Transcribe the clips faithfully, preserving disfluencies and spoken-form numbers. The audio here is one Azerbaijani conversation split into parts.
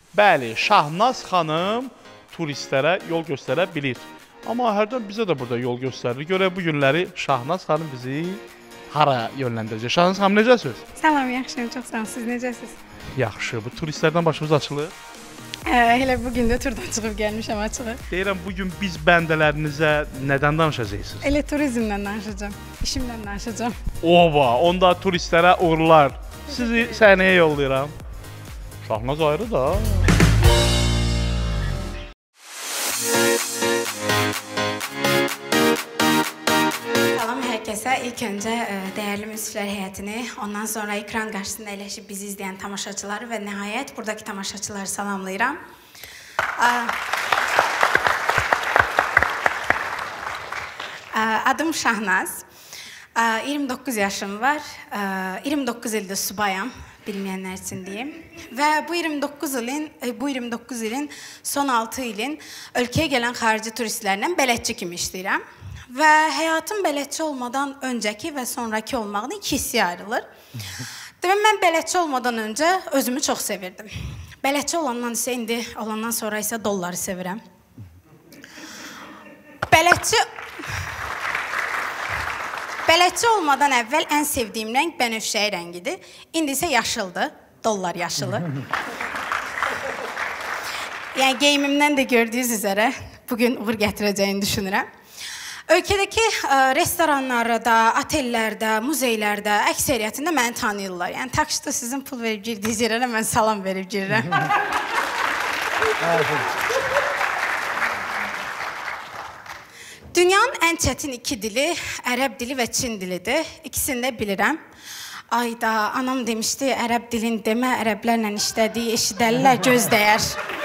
Bəli, Şahnaz xanım turistlərə yol göstərə bilir. Amma hərdən bizə də burada yol göstərir. Görək bu günləri Şahnaz xanım bizi hara yönləndirəcək? Şahnaz xanım necəsiniz? Salam, yaxşıyım, çox sağ olun. Siz necəsiniz? Yaxşı, bu turistlərdən başımız açılır. Elə bugün də turdan çıxıb gəlmişəm açığı. Deyirəm, bugün biz bəndələrinizə nədən danışacaqsınız? Elə turizmdən danışacağım, işimdən danışacağım. Oba, onda turistlərə uğurlar. Sizi səhnəyə yollayıram. Şahnaz ayrı da. Salam hər kəsə. İlk öncə dəyərli müsiflər heyətini, ondan sonra ekran qarşısında əyləşib bizi izləyən tamaşaçıları və nəhayət buradakı tamaşaçıları salamlayıram. Adım Şahnaz. iyirmi doqquz yaşım var. iyirmi doqquz ildir subayam, bilməyənlər üçün deyim. Və bu iyirmi doqquz ilin, bu iyirmi doqquz ilin son altı ilin ölkəyə gələn xarici turistlərlə bələdçi kimi işləyirəm. Və həyatım bələdçi olmadan öncəki və sonraki olmağını iki hissəyə ayrılır. Demək, mən bələdçi olmadan öncə özümü çox sevirdim. Bələdçi olandan isə indi, olandan sonra isə dolları sevirəm. Bələdçi... Bələdçi olmadan əvvəl ən sevdiyim rəng bənövşəyi rəngidir. İndi isə yaşıldır, dollar yaşılı. Yəni, geyimimdən də gördüyünüz üzərə bugün uğur gətirəcəyini düşünürəm. Ölkədəki restoranlarda, otellərdə, muzeylərdə əksəriyyətində məni tanıyırlar. Yəni, takşda sizin pul verib girdiyiniz yerlərə mən salam verib girirəm. Dünyanın ən çətin iki dili ərəb dili və Çin dilidir. İkisini də bilirəm. Ayda, anam demişdi, ərəb dilin demə, ərəblərlə işlədiyi eşidəllər, göz dəyər.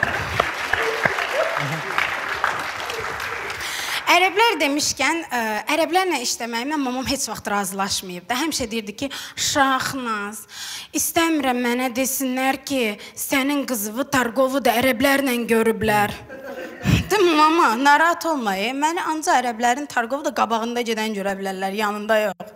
Ərəblər demişkən, ərəblərlə işləməyimə mamam heç vaxt razılaşmayıb da. Həmişə deyirdi ki, Şahnaz, istəmirəm mənə desinlər ki, sənin qızıvı Targovu da ərəblərlə görüblər. Dedim, mama, narahat olmayın, məni ancaq ərəblərin Targovu da qabağında gedən görə bilərlər, yanında yox.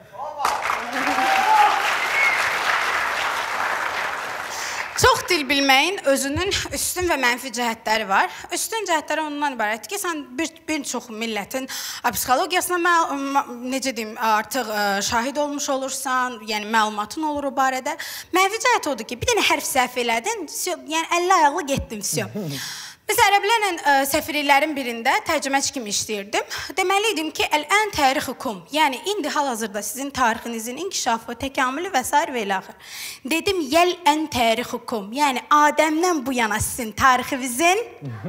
Çox dil bilməyin özünün üstün və mənfi cəhətləri var. Üstün cəhətləri ondan ibarətdir ki, sən bir çox millətin psixologiyasına necə deyim, artıq şahid olmuş olursan, yəni məlumatın olur o barədə. Mənfi cəhət odur ki, bir dənə hərf səhv elədin, yəni əlli ayaqlı getdin, vəsiyo. Biz ərəblərlə səfirliklərin birində tərcüməçi kimi işləyirdim. Deməli idim ki, əl-ən tarixukum, yəni indi hal-hazırda sizin tarixinizin inkişafı, təkamülü və s. və ilaxır. Dedim, yəl-ən tarixukum, yəni Adəmdən bu yana sizin tarixinizin...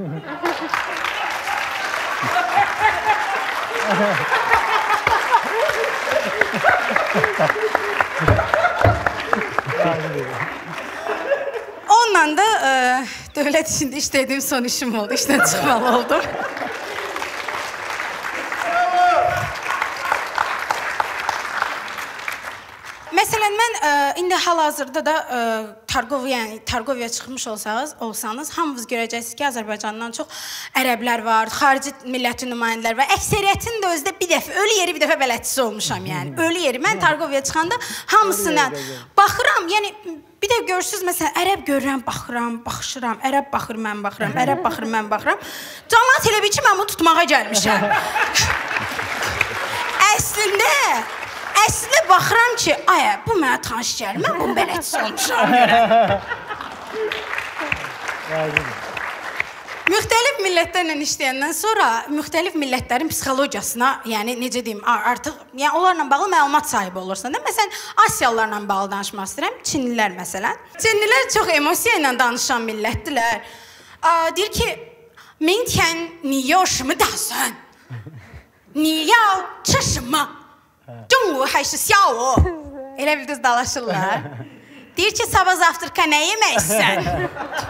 Ondan da dövlət içində işlədiyim son işim oldu, işdən çıxmalı oldum. Məsələn, mən indi hal-hazırda da Targoviya çıxmış olsanız, hamınız görəcəksiniz ki, Azərbaycandan çox ərəblər var, xarici millətin nümayəndələr var. Əksəriyyətin də özdə bir dəfə, ölü yeri bir dəfə bələdçisi olmuşam, yəni. Ölü yeri. Mən Targoviya çıxanda hamısına baxıram, yəni... Bir də görürsünüz, məsələn, ərəb görürəm, baxıram, baxışıram, ərəb baxır, mən baxıram, ərəb baxır, mən baxıram. Cəmaət elə bil ki, mən bunu tutmağa gəlmişəm. Əslində, əslində baxıram ki, aya, bu mənə tanış gəlir, mən bunun bələdçisi olmuşam görə. Müxtəlif millətlərlə işləyəndən sonra müxtəlif millətlərin psixologiyasına, yəni necə deyim, artıq onlarla bağlı məlumat sahibi olursan. Məsələn, Asiyalılarla bağlı danışmaq istəyirəm, Çinlilər məsələn. Çinlilər çox emosiya ilə danışan millətdilər. Deyir ki, min tian ni yao shime dasan? Ni yao che shime? Zhongwu hay shi xiao? Elə bildiniz dalaşırlar. Deyir ki, sabah zavtırka nə yeməksən?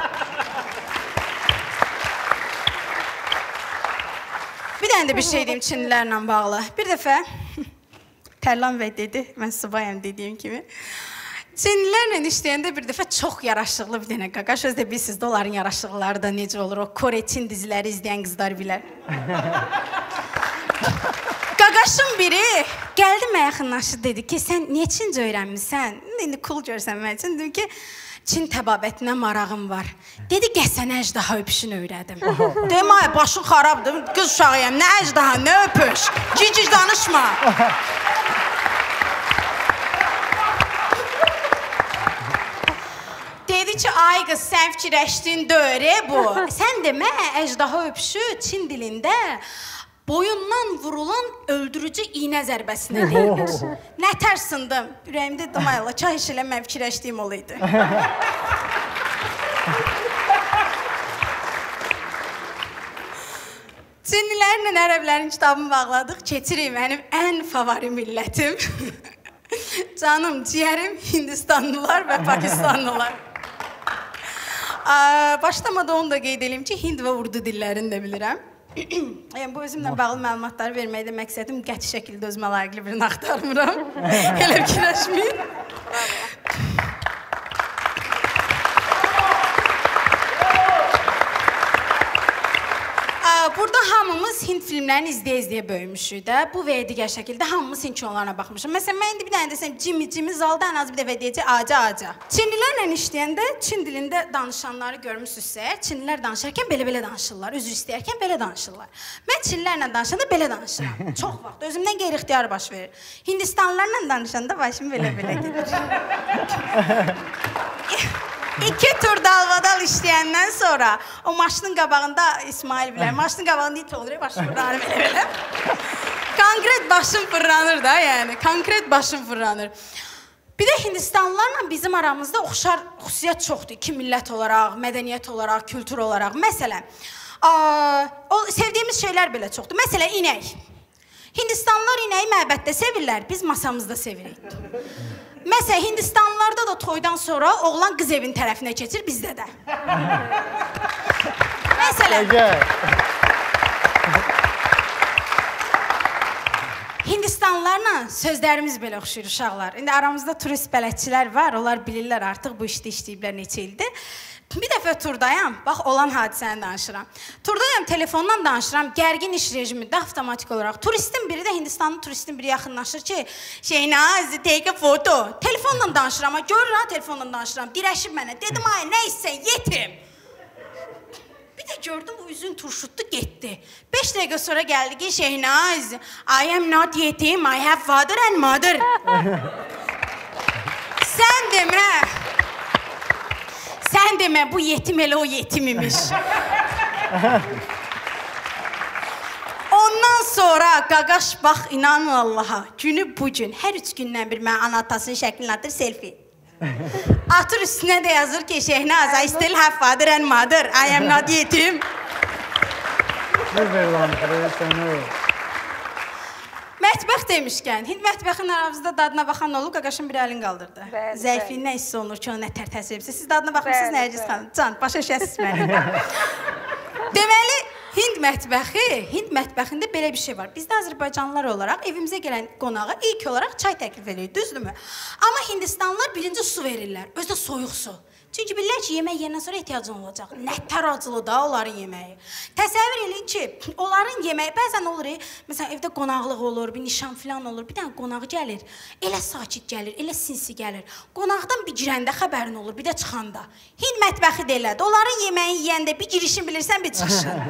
Bir dənə də bir şey deyim Çinlilərlə bağlı. Bir dəfə Tərlan bəy dedi, mən subayam dediyim kimi. Çinlilərlə işləyəndə bir dəfə çox yaraşıqlı bir dənə qaqaş. Özdə bilirsiniz, onların yaraşıqlıları da necə olur, o Kore, Çin diziləri izləyən qızlar bilər. Qaqaşın biri gəldi mənə yaxınlaşdı, dedi ki, sən niyə Çincə öyrənmişsən? İndi cool görsən mən üçün. Dedim ki, Çin təbabətinə marağım var. Dedi, gəl sənə əjdaha öpüşünü öyrədim. Dedim, ay, başın xarabdır, qız uşağıyam, nə əjdaha, nə öpüş, cic danışma. Dedi ki, ay qız, sən fikirləşdin dövrə bu. Sən demə, əjdaha öpüşü Çin dilində boyundan vurulan öldürücü iğnə zərbəsinə deyilir. Nə tərsındım. Ürəyimdə dedim, ay Allah, çay işlə mən fikirləşdiyim olaydı. Çinlilərlə ərəblərin kitabını bağladıq. Keçirik mənim ən favori millətim. Canım, ciyərim Hindistanlılar və Pakistanlılar. Başlamada onu da qeyd edeyim ki, Hind və Urdu dillərini də bilirəm. Yəni, bu özümlə bağlı məlumatları verməkdə məqsədim qəti şəkildə özümə layiqli birini axtarmıram. Elə fikirləşməyin. Burada hamımız Hind filmlərini izləyə-izləyə böyümüşük də. Bu və ya digər şəkildə hamımız Hind kinolarına baxmışıq. Məsələn, mən indi bir dənə desəm, Jimmy, Jimmy zalda ən az bir dəfə deyəcək, aca-aca. Çinlilərlə işləyəndə Çin dilində danışanları görmüşsünüzsə, Çinlilər danışarkən belə-belə danışırlar, üzr istəyərkən belə danışırlar. Mən Çinlilərlə danışanda belə danışıram. Çox vaxt, özümdən qeyri-ixtiyar baş verir. Hindistanlılarla danışanda başım belə-belə gedir. İki tur dalbadal işləyəndən sonra o maşının qabağında İsmail bilər, maşının qabağında it olur, başım fırlanır belə-belə. Konkret başım fırlanır da, yəni, konkret başım fırlanır. Bir də Hindistanlılarla bizim aramızda oxşar xüsusiyyət çoxdur. İki millət olaraq, mədəniyyət olaraq, kültür olaraq. Məsələn, o sevdiyimiz şeylər belə çoxdur. Məsələn, inək. Hindistanlılar inəyi məbəddə sevirlər, biz masamızda sevirik. Məsələn, Hindistanlılarda da toydan sonra oğlan qız evin tərəfinə keçir, bizdə də. Məsələn, Hindistanlılarla sözlərimiz belə oxşuyur uşaqlar. İndi aramızda turist bələdçilər var, onlar bilirlər artıq bu işdə işləyiblər neçə ildir. Bir dəfə turdayam, bax, olan hadisəni danışıram. Turdayam, telefondan danışıram, gərgin iş rejimində avtomatik olaraq. Turistin biri də, Hindistanlı turistin biri yaxınlaşır ki, Şeynaz, take a photo. Telefonla danışıram, görür ha, telefonla danışıram, dirəşib mənə. Dedim, ay, nə istəyən, yetim. Bir də gördüm, bu üzün turşutdu, getdi. Beş dəqiqə sonra gəldi ki, Şeynaz, I am not yetim, I have father and mother. Sən demə. Sən demə, bu yetim elə o yetim imiş. Ondan sonra, qaqaş, bax, inanın Allaha, günü bugün, hər üç gündən bir mən ana atasının şəklini atır, selfie. Atır üstünə də yazır ki, Şehnaz, I still have father and mother, I am not yetim. Mətbəx demişkən, Hind mətbəxinin aramızda dadına baxan olub, qaqaşın bir əlin qaldırdı. Zəifliyindən hiss olunur ki, o nətər təsir edirsə. Siz dadına baxmışsınız, Nərgiz xanım. Can, başa düşəsiniz məni. Deməli, Hind mətbəxi, Hind mətbəxində belə bir şey var. Biz də Azərbaycanlılar olaraq evimizə gələn qonağa ilk olaraq çay təklif edirik, düzdürmü? Amma Hindistanlılar birinci su verirlər, özü də soyuq su. Çünki bilirlər ki, yemək yerindən sonra ehtiyacın olacaq. Nətər acılı da onların yeməyi. Təsəvvür edin ki, onların yeməyi bəzən olur, məsələn, evdə qonaqlıq olur, bir nişan filan olur, bir dənə qonaq gəlir, elə sakit gəlir, elə sinsi gəlir. Qonaqdan bir girəndə xəbərin olur, bir də çıxanda. Hind mətbəxi də elədir. Onların yeməyi yeyəndə bir girişin bilirsən, bir çıxışın.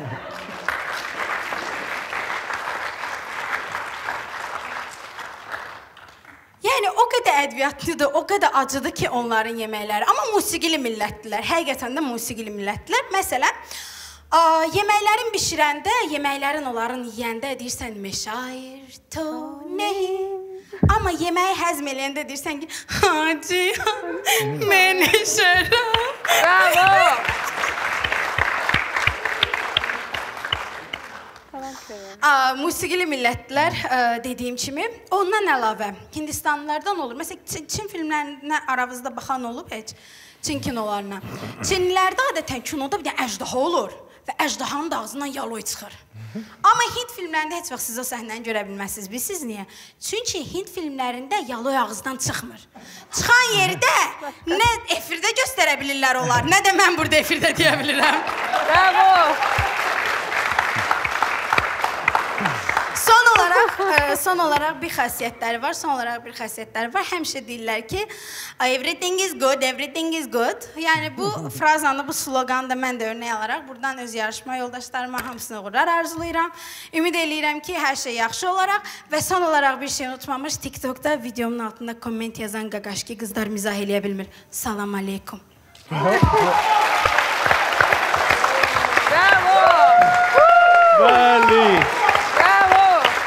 Yəni, o qədər ədviyyatlıdır, o qədər acıdır ki, onların yeməkləri. Amma musiqili millətdilər, həqiqətən də musiqili millətdilər. Məsələn, yeməklərin bişirəndə, yeməklərin onların yeyəndə deyirsən, meşair, to, nehim. Amma yeməyi həzm eləyəndə deyirsən ki, hacı, menişərəm. Bravo! Musiqili millətdilər, dediyim kimi. Ondan əlavə, Hindistanlılardan olur. Məsələn, Çin filmlərinə aramızda baxan olub heç, Çin kinolarına. Çinlilərdə adətən kinoda bir dənə əjdaha olur və əjdahanın da ağzından yaloy çıxır. Amma Hind filmlərində heç vaxt siz o səhnəni görə bilməzsiniz. Bilirsiniz niyə? Çünki Hind filmlərində yaloy ağızdan çıxmır. Çıxan yerdə nə efirdə göstərə bilirlər onlar, nə də mən burada efirdə deyə bilirəm. Bravo! Son olaraq, e, son olaraq bir xasiyyətləri var, son olaraq bir xasiyyətləri var. Həmişə deyirlər ki, everything is good, everything is good. Yəni bu frazanı, bu sloqanı da mən də örnək alaraq buradan öz yarışma yoldaşlarıma hamısına uğurlar arzulayıram. Ümid eləyirəm ki, hər şey yaxşı olaraq və son olaraq bir şey unutmamış, TikTokda videomun altında komment yazan qaqaşki qızlar mizah eləyə bilmir. Salam aleykum. Bravo! Bəli. Bravo!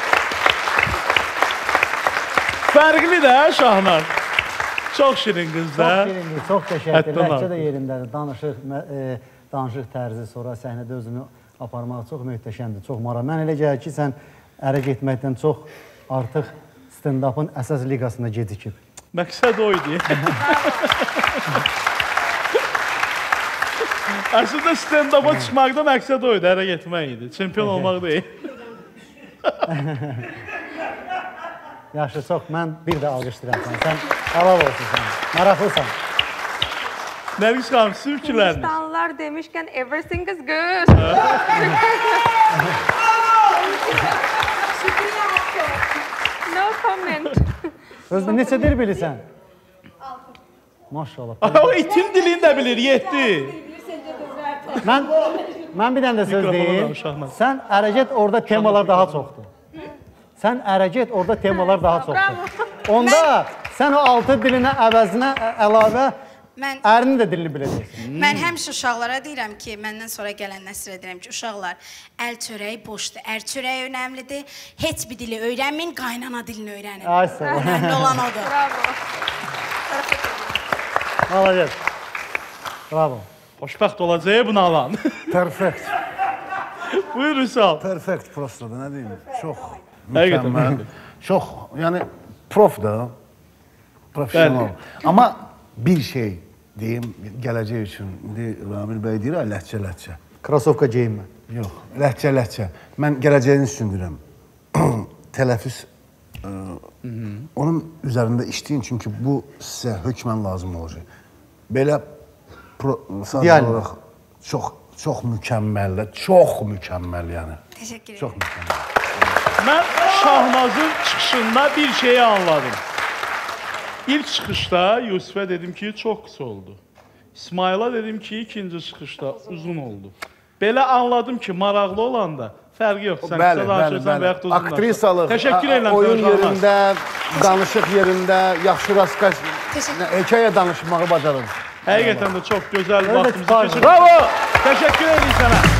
Fərqli də Şahnaz. Çox şirin qızlar. Çox şirindir, çox qəşəngdir. Həddən Ləhcə də artıq. yerindədir. Danışıq, e, danışıq tərzi, sonra səhnədə özünü aparmaq çox möhtəşəmdir, çox maraqlı. Mən elə gəlir ki, sən ərə getməkdən çox artıq stand-up'ın əsas liqasına gecikib. Məqsəd o idi. Əslində stand-up'a çıxmaqda məqsəd o idi, ərə getmək idi. Çempion olmaq deyil. Yaxşı, çox. Mən bir də alqışlayıram səni. Sən halal olsun sən. Maraqlısan. Nərgiz xanım, sizin fikirləriniz? Hindistanlılar demişkən everything is good. No comment. Özünə neçə dil bilirsən? Maşallah. O itin dilini də bilir, yetdi. Mən mən bir dənə də söz Mikrofonu deyim. da uşaqlar. Sən ərə get, orada temalar daha çoxdur. Sən ərə get, orada temalar daha çoxdur. Onda sən o altı dilinə əvəzinə ə, əlavə Mən ərinin də dilini biləcəksən. Mən həmişə uşaqlara deyirəm ki, məndən sonra gələn nəslə deyirəm ki, uşaqlar, əl çörəyi boşdur, ər çörəyi önəmlidir. Heç bir dili öyrənməyin, qaynana dilini öyrənin. Ay sağ ol. Önəmli olan odur. Bravo. Malacaq. Bravo. Xoşbəxt olacaq bunu alan. Perfect. Buyur Üsal. Perfect prosta da, nə deyim? Çox Həqiqətən, mükəmməl. bəli. Çox, yəni prof da, professional. Amma bir şey deyim, gələcək üçün. İndi Ramil bəy deyir, ləhcə, ləhcə. Krasovka geyinmə. Yox, ləhcə, ləhcə. Mən gələcəyini düşündürəm. Tələffüz, ə, onun üzərində işləyin, çünki bu sizə hökmən lazım olacaq. Belə pro, sadəcə Dialog. olaraq çox, çox mükəmməl, çox mükəmməl yəni. Təşəkkür Çox ederim. mükəmməl. Mən Şahnazın çıxışında bir şeyi anladım. İlk çıxışda Yusifə dedim ki, çox qısa oldu. İsmaila dedim ki, ikinci çıxışda uzun oldu. Belə anladım ki, maraqlı olanda fərqi yox. Sən Bəli, qısa bəli, danışırsan və bəli. yaxud uzun danışırsan. Aktrisalıq, Təşəkkür a- edirəm. oyun Şahnaz. yerində, danışıq yerində, yaxşı raskaş, Təşəkkür. hekayə danışmağı bacarır. Həqiqətən də çox gözəl Özü də vaxtımızı kibar. keçirdik. Bravo! Təşəkkür edirəm sənə.